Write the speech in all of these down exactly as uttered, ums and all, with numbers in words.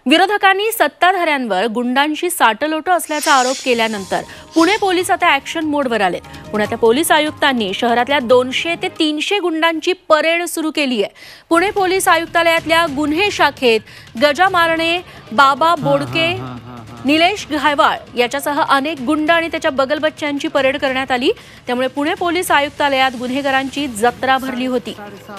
विरोधकांनी सत्ताधाऱ्यांवर गुंडांची साटलोट असल्याचा आरोप केल्यानंतर पुणे पोलीस आता ॲक्शन मोडवर आलेत। पुण्याच्या पोलीस आयुक्तांनी शहरातल्या दोनशे ते तीनशे गुंडांची परेड सुरू केली आहे। पुणे पोलीस आयुक्तालयातल्या गुन्हे शाखेत गजा मारणे, बाबा बोडके, निलेश घायवाळ याच्यासह अनेक गुंड आणि त्याच्या बगलबच्च्यांची परेड करण्यात आली। त्यामुळे पुणे पोलीस आयुक्तालयात गुन्हेगारांची जत्रा भरली होती।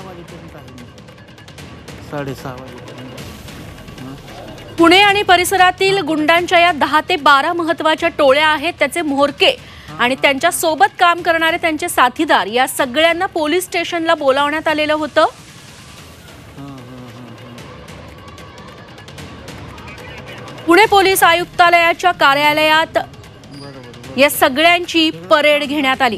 पुणे आणि परिसरातील गुंडांच्या या दहा ते बारा महत्त्वाच्या टोळ्या आहेत। त्याचे म्होरके आणि त्यांच्या सोबत काम करणारे त्यांचे साथीदार या सगळ्यांना पोलीस स्टेशनला बोलावण्यात आलेलं होतं। पुणे पोलीस आयुक्तालयाच्या कार्यालयात या सगळ्यांची परेड घेण्यात आली।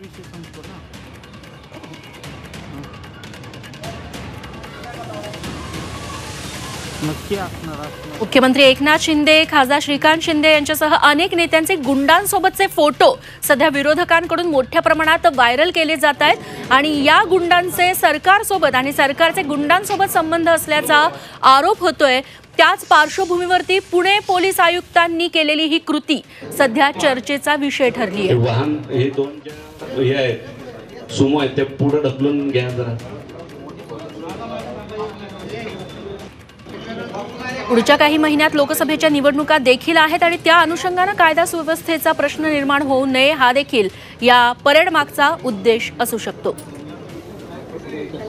मुख्यमंत्री एकनाथ शिंदे, खासदार श्रीकांत शिंदे यांच्यासह अनेक नेत्यांचे गुंडांसोबतचे फोटो सध्या विरोधकांकडून मोठ्या प्रमाणात व्हायरल केले जात आहेत आणि या गुंडांचे सरकारसोबत आणि सरकारचे गुंडांसोबत संबंध असल्याचा आरोप होतोय। त्याच पार्श्वभूमीवरती पुणे पोलीस आयुक्तांनी केलेली ही कृती सध्या चर्चेचा विषय ठरली आहे। वाहन हे दोन हे आहेत सुमो आहेत ते पुढे ढकलून घ्या जरा। पुढच्या काही महिन्यात लोकसभेच्या निवडणुका देखील आहेत आणि त्या अनुषंगाने कायदा सुव्यवस्थेचा प्रश्न निर्माण होऊ नये हा देखील या परेड मागचा उद्देश असू शकतो।